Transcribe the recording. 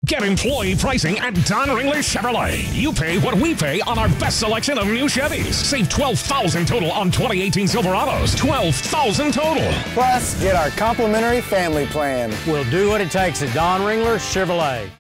Get employee pricing at Don Ringler Chevrolet. You pay what we pay on our best selection of new Chevys. Save $12,000 total on 2018 Silverados. $12,000 total. Plus, get our complimentary family plan. We'll do what it takes at Don Ringler Chevrolet.